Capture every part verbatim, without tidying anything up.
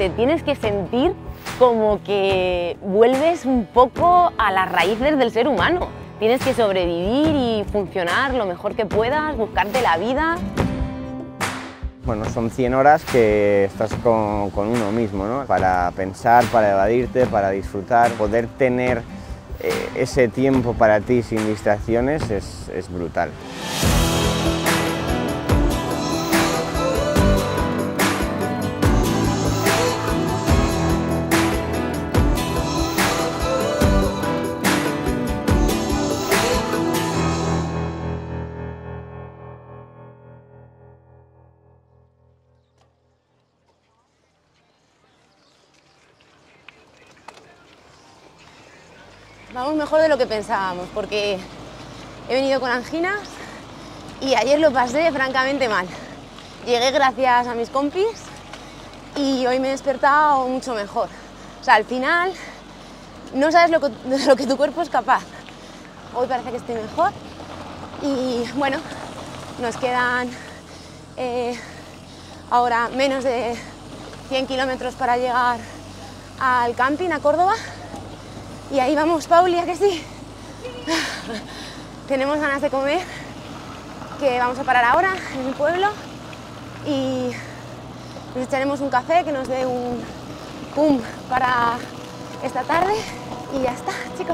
te tienes que sentir como que vuelves un poco a las raíces del ser humano. Tienes que sobrevivir y funcionar lo mejor que puedas, buscarte la vida. Bueno, son cien horas que estás con, con uno mismo, ¿no? Para pensar, para evadirte, para disfrutar, poder tener eh, ese tiempo para ti sin distracciones es, es brutal. Vamos mejor de lo que pensábamos, porque he venido con anginas y ayer lo pasé francamente mal. Llegué gracias a mis compis y hoy me he despertado mucho mejor. O sea, al final no sabes lo que, de lo que tu cuerpo es capaz. Hoy parece que estoy mejor y bueno, nos quedan eh, ahora menos de cien kilómetros para llegar al camping, a Córdoba. Y ahí vamos, Pauli, ¿a que sí? Tenemos ganas de comer, que vamos a parar ahora en el pueblo y nos echaremos un café que nos dé un pum para esta tarde y ya está, chicos.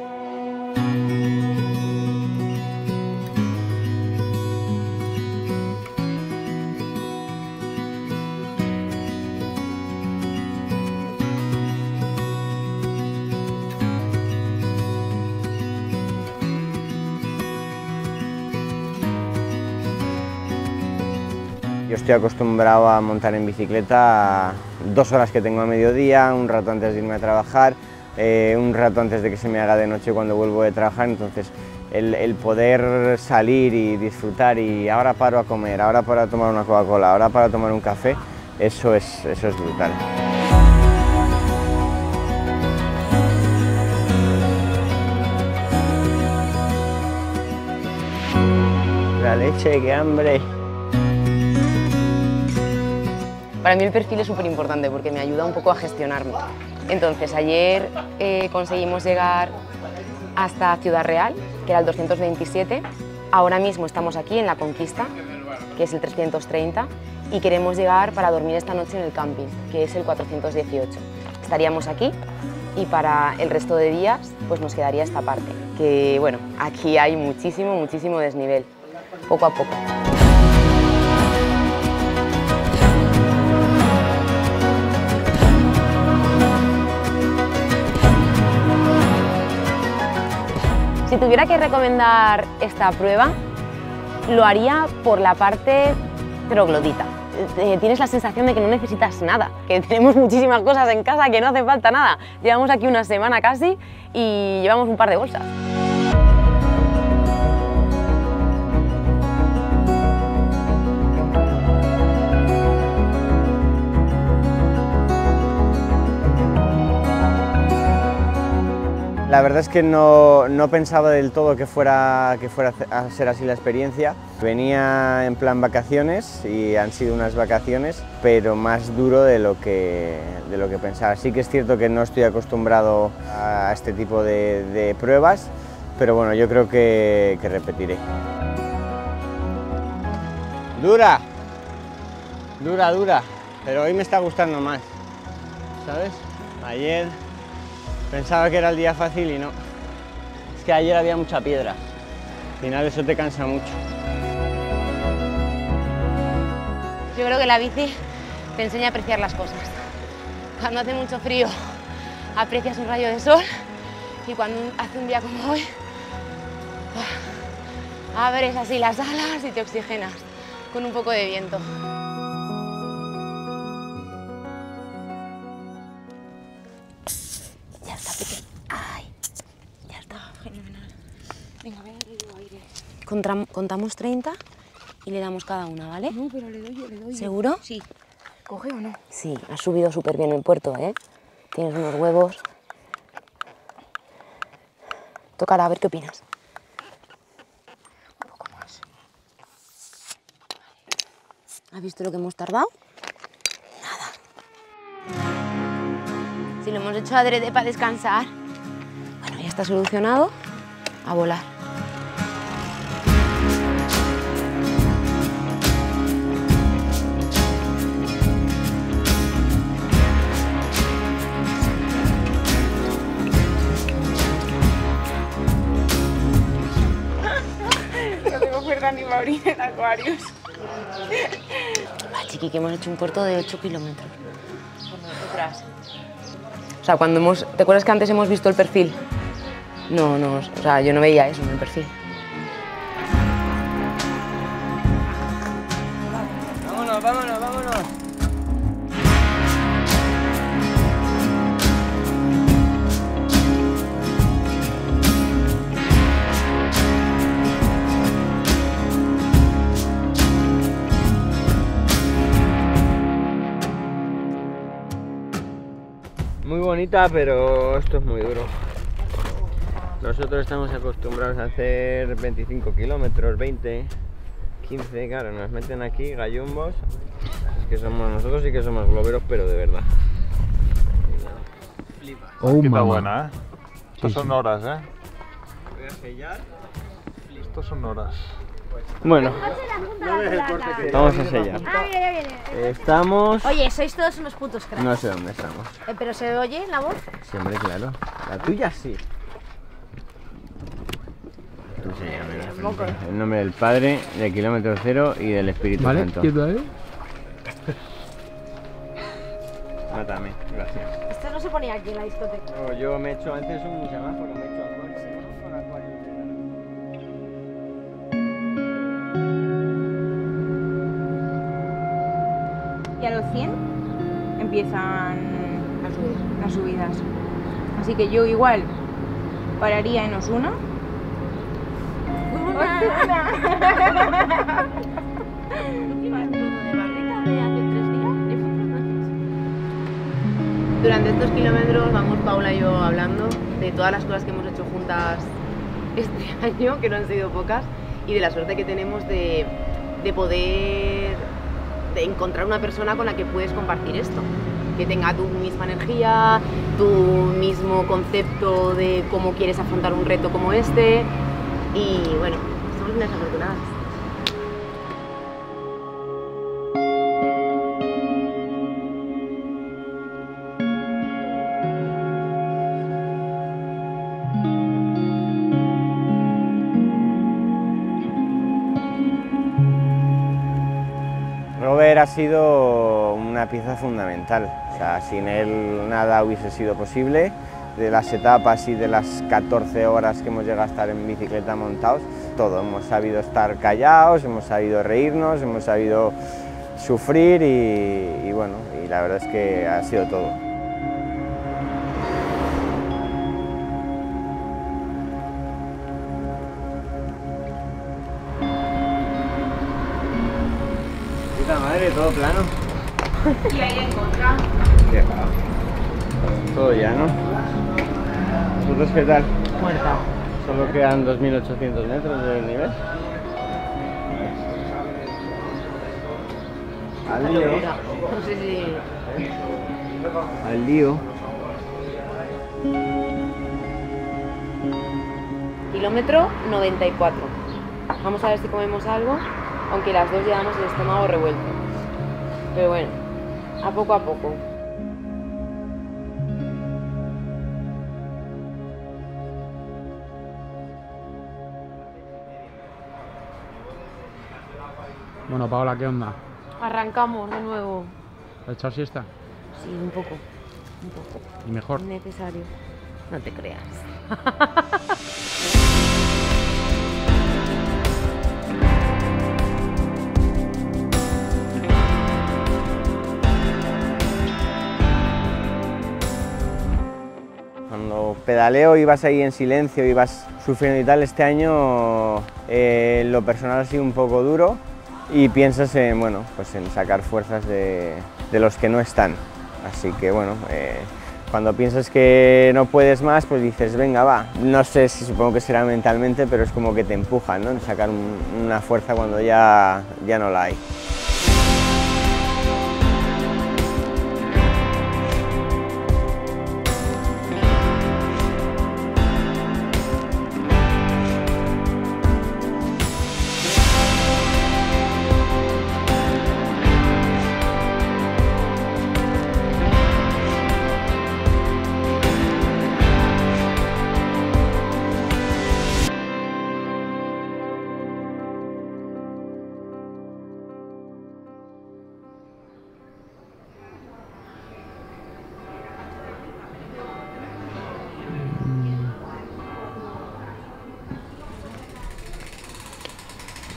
Yo estoy acostumbrado a montar en bicicleta dos horas que tengo a mediodía, un rato antes de irme a trabajar, eh, un rato antes de que se me haga de noche cuando vuelvo de trabajar, entonces el, el poder salir y disfrutar y ahora paro a comer, ahora paro a tomar una Coca-Cola, ahora paro a tomar un café, eso es, eso es brutal. La leche, qué hambre. Para mí el perfil es súper importante porque me ayuda un poco a gestionarme. Entonces, ayer eh, conseguimos llegar hasta Ciudad Real, que era el doscientos veintisiete. Ahora mismo estamos aquí en La Conquista, que es el trescientos treinta, y queremos llegar para dormir esta noche en el camping, que es el cuatrocientos dieciocho. Estaríamos aquí y para el resto de días pues nos quedaría esta parte, que bueno, aquí hay muchísimo, muchísimo desnivel, poco a poco. Si tuviera que recomendar esta prueba, lo haría por la parte troglodita. Eh, tienes la sensación de que no necesitas nada, que tenemos muchísimas cosas en casa, que no hace falta nada. Llevamos aquí una semana casi y llevamos un par de bolsas. La verdad es que no, no pensaba del todo que fuera, que fuera a ser así la experiencia. Venía en plan vacaciones y han sido unas vacaciones, pero más duro de lo que, de lo que pensaba. Sí que es cierto que no estoy acostumbrado a este tipo de, de pruebas, pero bueno, yo creo que, que repetiré. Dura, dura, dura, pero hoy me está gustando más, ¿sabes? Ayer pensaba que era el día fácil y no. Es que ayer había mucha piedra. Al final eso te cansa mucho. Yo creo que la bici te enseña a apreciar las cosas. Cuando hace mucho frío aprecias un rayo de sol y cuando hace un día como hoy abres así las alas y te oxigenas con un poco de viento. Ya está, Peque. Ay, ya está. Fenomenal. Venga, venga, le digo aire. Contra, contamos treinta y le damos cada una, ¿vale? No, pero le doy yo, le doy yo. ¿Seguro? Sí. ¿Coge o no? Sí, has subido súper bien el puerto, ¿eh? Tienes unos huevos. Tócala, a ver qué opinas. Un poco más. ¿Has visto lo que hemos tardado? Nada. Si lo hemos hecho adrede para descansar. Bueno, ya está solucionado. A volar. No tengo fuerza ni para abrir en acuarios. Ah, chiqui, que hemos hecho un puerto de ocho kilómetros. Con nosotras. O sea, cuando hemos... ¿Te acuerdas que antes hemos visto el perfil? No, no, o sea, yo no veía eso en el perfil. Vámonos, vámonos, vámonos. Muy bonita, pero esto es muy duro. Nosotros estamos acostumbrados a hacer veinticinco kilómetros, veinte, quince, claro, nos meten aquí gallumbos. Es que somos, nosotros sí que somos globeros, pero de verdad. Flipa. Oh, aquí está buena, ¿eh? Estas son horas, ¿eh? Voy a sellar. Estos son horas. Bueno, vamos a sellar. Ah, mira, ya viene. Estamos... Oye, sois todos unos putos cracks. No sé dónde estamos. Eh, ¿Pero se oye la voz? Siempre, claro. La tuya sí. Tú séllame, Felipe. En nombre del Padre, del kilómetro cero y del Espíritu Vale, Santo. quieto, ¿eh? Mátame, gracias. Esto no se ponía aquí en la discoteca. No, yo me he hecho antes un semáforo, me he hecho acuario. Con acuario. Y a los cien empiezan Las subidas. las subidas. Así que yo igual pararía en Osuna. Durante estos kilómetros vamos Paula y yo hablando de todas las cosas que hemos hecho juntas este año, que no han sido pocas, y de la suerte que tenemos de, de poder de encontrar una persona con la que puedes compartir esto, que tenga tu misma energía, tu mismo concepto de cómo quieres afrontar un reto como este, y bueno, somos unas afortunadas. Robert ha sido una pieza fundamental, o sea, sin él nada hubiese sido posible. De las etapas y de las catorce horas que hemos llegado a estar en bicicleta montados, todo, hemos sabido estar callados, hemos sabido reírnos, hemos sabido sufrir y, y bueno, y la verdad es que ha sido todo. Puta madre, todo plano. Y ahí en contra. Todo llano. ¿Vosotros qué tal? Muerta. Solo quedan dos mil ochocientos metros del nivel. Al lío. No sé si... Al lío. Kilómetro noventa y cuatro. Vamos a ver si comemos algo, aunque las dos llevamos el estómago revuelto. Pero bueno, a poco a poco. Bueno, Paola, ¿qué onda? Arrancamos de nuevo. ¿Has echado siesta? Sí, un poco. Un poco. ¿Y mejor? Necesario. No te creas. Cuando pedaleo y vas ahí en silencio y vas sufriendo y tal, este año eh, lo personal ha sido un poco duro y piensas en, bueno, pues en sacar fuerzas de, de los que no están. Así que bueno, eh, cuando piensas que no puedes más, pues dices, venga, va. No sé si supongo que será mentalmente, pero es como que te empujan, ¿no? En sacar un, una fuerza cuando ya, ya no la hay.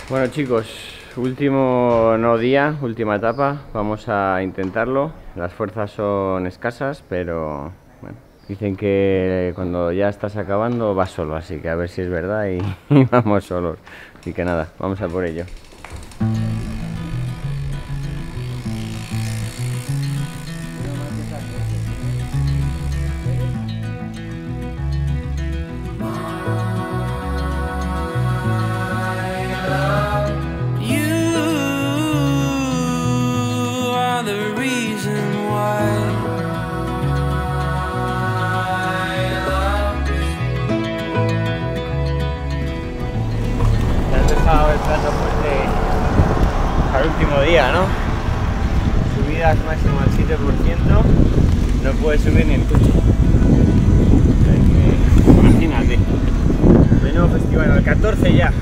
Bueno chicos, último no día, última etapa, vamos a intentarlo. Las fuerzas son escasas, pero bueno, dicen que cuando ya estás acabando vas solo, así que a ver si es verdad y, y vamos solos. Así que nada, vamos a por ello. El plato fuerte al último día, ¿no? Subidas máximo al siete por ciento, no puede subir ni el coche. Imagínate, menudo festival, al catorce ya,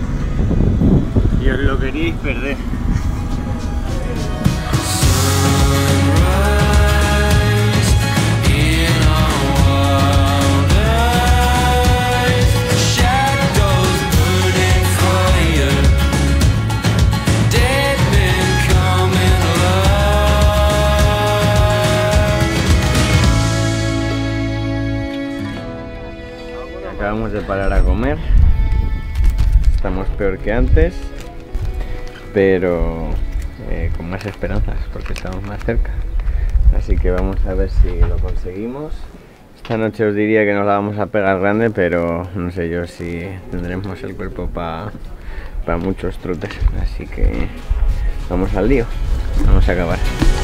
y os lo queríais perder. Acabamos de parar a comer, estamos peor que antes, pero eh, con más esperanzas porque estamos más cerca, así que vamos a ver si lo conseguimos. Esta noche os diría que nos la vamos a pegar grande, pero no sé yo si tendremos el cuerpo para pa muchos trotes, así que vamos al lío, vamos a acabar.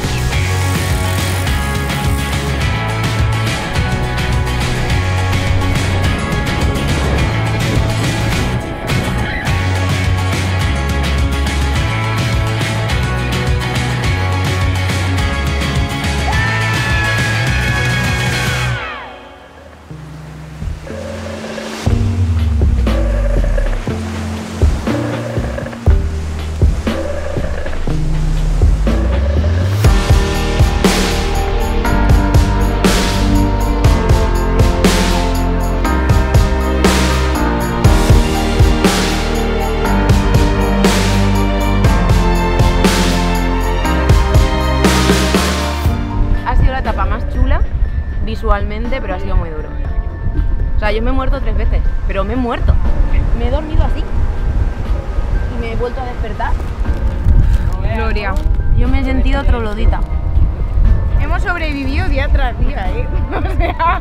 Visualmente, pero ha sido muy duro. O sea, yo me he muerto tres veces, pero me he muerto. Me he dormido así y me he vuelto a despertar. Gloria, yo me he sentido troglodita. Hemos sobrevivido día tras día, ¿eh? O sea...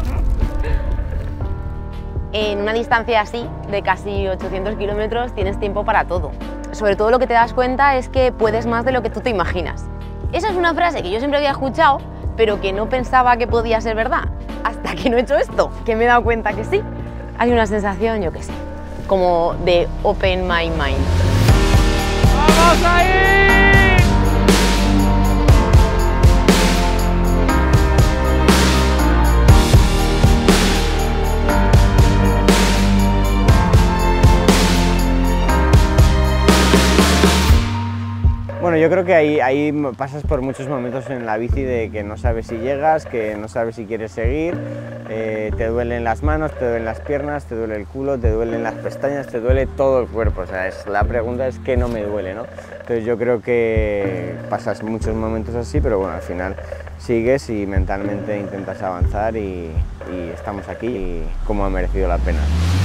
En una distancia así, de casi ochocientos kilómetros, tienes tiempo para todo. Sobre todo lo que te das cuenta es que puedes más de lo que tú te imaginas. Esa es una frase que yo siempre había escuchado, pero que no pensaba que podía ser verdad, hasta que no he hecho esto, que me he dado cuenta que sí. Hay una sensación, yo qué sé, como de open my mind. ¡Vamos ahí! Bueno, yo creo que ahí, ahí pasas por muchos momentos en la bici de que no sabes si llegas, que no sabes si quieres seguir, eh, te duelen las manos, te duelen las piernas, te duele el culo, te duelen las pestañas, te duele todo el cuerpo. O sea, es, la pregunta es qué no me duele, ¿no? Entonces yo creo que pasas muchos momentos así, pero bueno, al final sigues y mentalmente intentas avanzar y, y estamos aquí y cómo ha merecido la pena.